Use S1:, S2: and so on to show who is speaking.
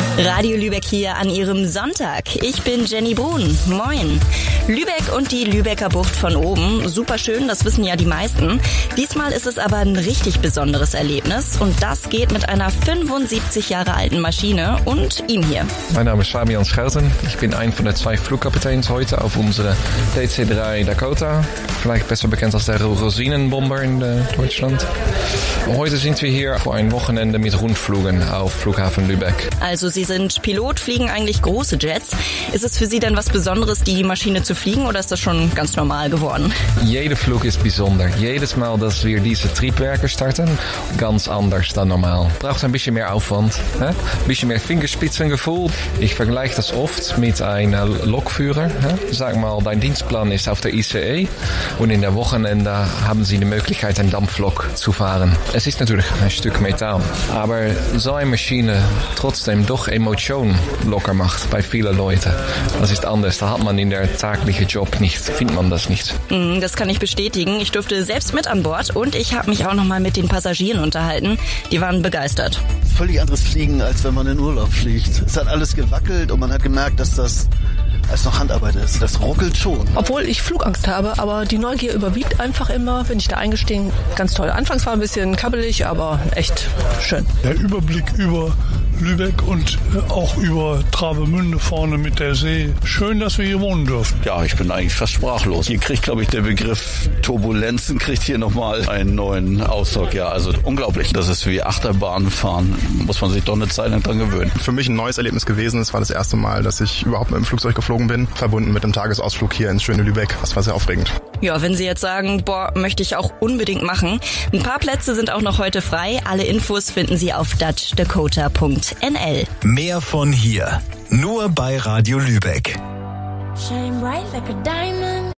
S1: Radio Lübeck hier an Ihrem Sonntag. Ich bin Jenny Brun. Moin. Lübeck und die Lübecker Bucht von oben. Super schön, das wissen ja die meisten. Diesmal ist es aber ein richtig besonderes Erlebnis. Und das geht mit einer 75 Jahre alten Maschine und ihm hier.
S2: Mein Name ist Fabian Schelten. Ich bin ein von den 2 Flugkapitäns heute auf unsere DC-3 Dakota. Vielleicht besser bekannt als der Rosinenbomber in Deutschland. Heute sind wir hier für ein Wochenende mit Rundflügen auf Flughafen Lübeck.
S1: Also Sie sind Pilot, fliegen eigentlich große Jets. Ist es für Sie denn was Besonderes, die Maschine zu fliegen, oder ist das schon ganz normal geworden?
S2: Jeder Flug ist besonders. Jedes Mal, dass wir diese Triebwerke starten, ganz anders dan normal. Braucht ein bisschen mehr Aufwand, ein bisschen mehr Fingerspitzengefühl. Ich vergleiche das oft mit einem Lokführer. Sag mal, dein Dienstplan ist auf der ICE und in der Wochenende haben Sie die Möglichkeit, einen Dampflok zu fahren. Es ist natürlich ein Stück Metall, aber so eine Maschine trotzdem doch Emotionen locker macht bei vielen Leuten. Das ist anders. Da hat man in der täglichen Job nicht, findet man das nicht.
S1: Das kann ich bestätigen. Ich durfte selbst mit an Bord und ich habe mich auch nochmal mit den Passagieren unterhalten. Die waren begeistert.
S3: Völlig anderes Fliegen, als wenn man in Urlaub fliegt. Es hat alles gewackelt und man hat gemerkt, dass das als noch Handarbeit ist. Das ruckelt schon.
S4: Obwohl ich Flugangst habe, aber die Neugier überwiegt einfach immer. Bin ich da eingestiegen, ganz toll. Anfangs war ein bisschen kabbelig, aber echt schön.
S5: Der Überblick über Lübeck und auch über Travemünde vorne mit der See. Schön, dass wir hier wohnen dürfen.
S6: Ja, ich bin eigentlich fast sprachlos. Hier kriegt, glaube ich, der Begriff Turbulenzen kriegt hier nochmal einen neuen Ausdruck. Ja, also unglaublich. Das ist wie Achterbahn fahren. Muss man sich doch eine Zeit lang dran gewöhnen.
S7: Für mich ein neues Erlebnis gewesen. Es war das erste Mal, dass ich überhaupt mit dem Flugzeug geflogen bin. Verbunden mit einem Tagesausflug hier ins schöne Lübeck. Das war sehr aufregend.
S1: Ja, wenn Sie jetzt sagen, möchte ich auch unbedingt machen. Ein paar Plätze sind auch noch heute frei. Alle Infos finden Sie auf dutchdakota.nl.
S8: Mehr von hier. Nur bei Radio Lübeck.
S9: Shine bright like a diamond.